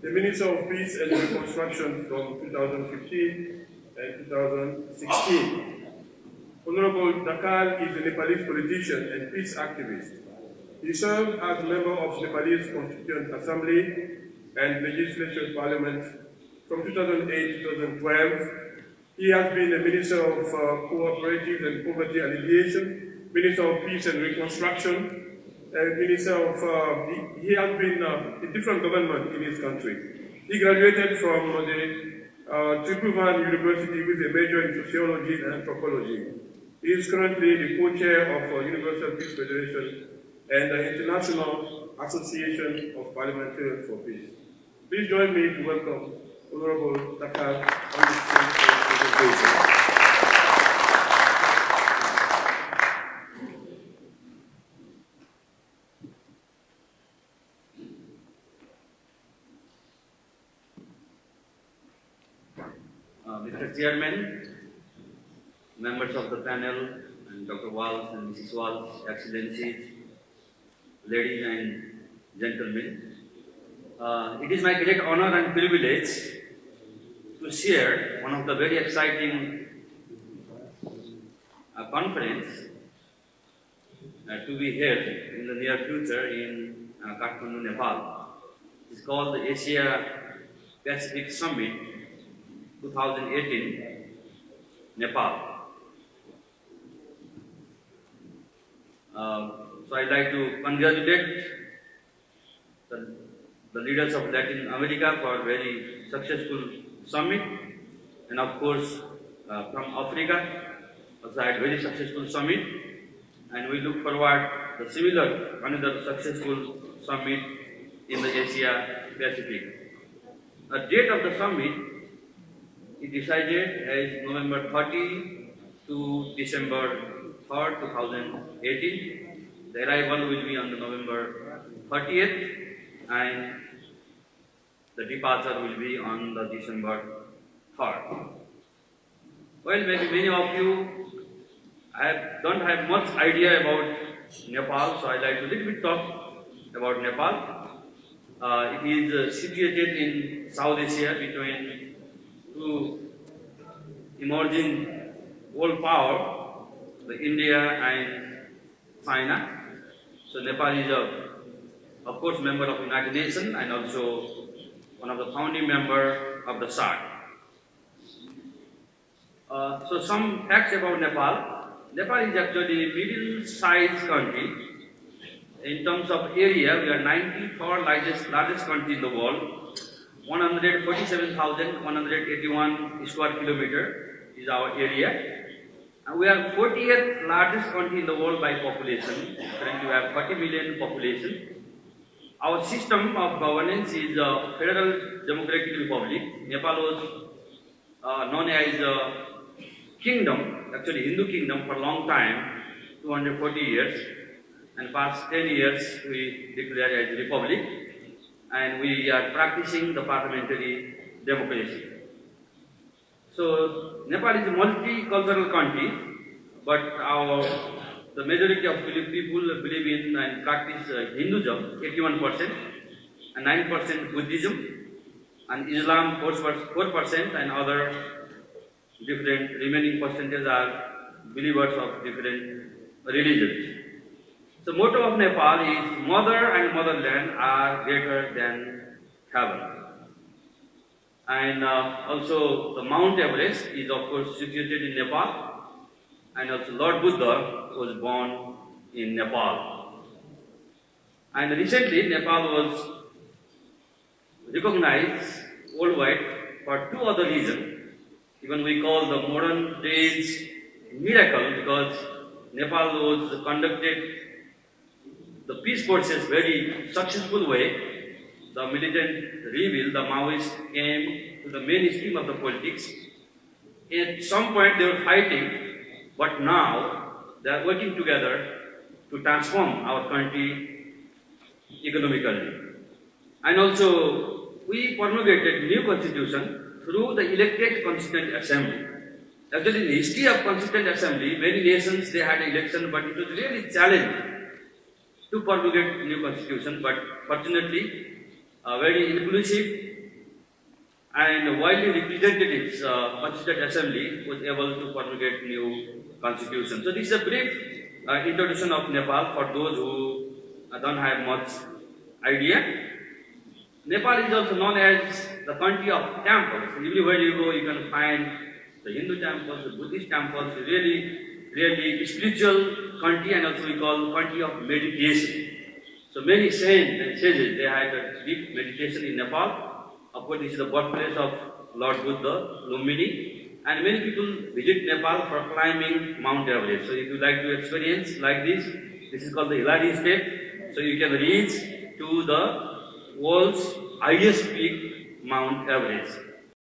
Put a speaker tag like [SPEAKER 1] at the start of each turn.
[SPEAKER 1] the Minister of Peace and Reconstruction from 2015 and 2016. Honorable Dhakal is a Nepalese politician and peace activist. He served as a member of Nepalese Constituent Assembly and Legislature Parliament from 2008 to 2012. He has been a Minister of Cooperatives and Poverty Alleviation, Minister of Peace and Reconstruction, Minister of, he has been in different governments in his country. He graduated from the Triphuvan University with a major in sociology and anthropology. He is currently the co-chair of Universal Peace Federation and the International Association of Parliamentarians for Peace. Please join me to welcome Honorable Dhakal on the stage for presentation.
[SPEAKER 2] Mr. Chairman, members of the panel, and Dr. Walls and Mrs. Walls, Excellencies, ladies and gentlemen, it is my great honor and privilege to share one of the very exciting conference to be held in the near future in Kathmandu, Nepal. It's called the Asia Pacific Summit 2018, Nepal. So I'd like to congratulate the leaders of Latin America for a very successful summit, and of course from Africa also had very successful summit, and we look forward to similar another successful summit in the Asia Pacific. The date of the summit is decided as November 30 to December 3rd, 2018. The arrival will be on the November 30th and the departure will be on the December 3rd. Well, maybe many of you don't have much idea about Nepal, so I'd like to little bit talk about Nepal. It is situated in South Asia between two emerging world power, the India and China. So Nepal is of course member of United Nations and also one of the founding member of the SAARC. So some facts about Nepal. Nepal is actually a middle-sized country. In terms of area, we are 93rd largest country in the world. 147,181 square kilometer is our area. And we are 40th largest country in the world by population. Currently we have 30 million population. Our system of governance is a Federal Democratic Republic. Nepal was known as a kingdom, actually Hindu kingdom for a long time, 240 years. And past 10 years we declared as a republic. And we are practicing the parliamentary democracy. So Nepal is a multicultural country, but the majority of people believe in and practice Hinduism, 81%, and 9% Buddhism, and Islam 4%, and other different remaining percentages are believers of different religions. The motto of Nepal is mother and motherland are greater than heaven. And also the Mount Everest is of course situated in Nepal, and also Lord Buddha was born in Nepal. And recently Nepal was recognized worldwide for two other reasons. Even we call the modern days miracle, because Nepal was conducted the peace process very successful way. The militant rebel, the Maoists, came to the mainstream of the politics. At some point they were fighting, but now they are working together to transform our country economically. And also, we promulgated new constitution through the elected Constituent Assembly. Actually, in the history of Constituent Assembly, many nations they had election, but it was really challenging to promulgate new constitution. But fortunately, a very inclusive and widely representatives Constituent Assembly was able to promulgate new constitution. So this is a brief introduction of Nepal for those who don't have much idea. Nepal is also known as the country of temples. Everywhere you go, you can find the Hindu temples, the Buddhist temples, really spiritual country, and also we call country of meditation. So many saints and sages, they had a deep meditation in Nepal. Of course, this is the birthplace of Lord Buddha, Lumbini, and many people visit Nepal for climbing Mount Everest. So if you like to experience like this is called the Hillary step. So you can reach to the world's highest peak, Mount Everest.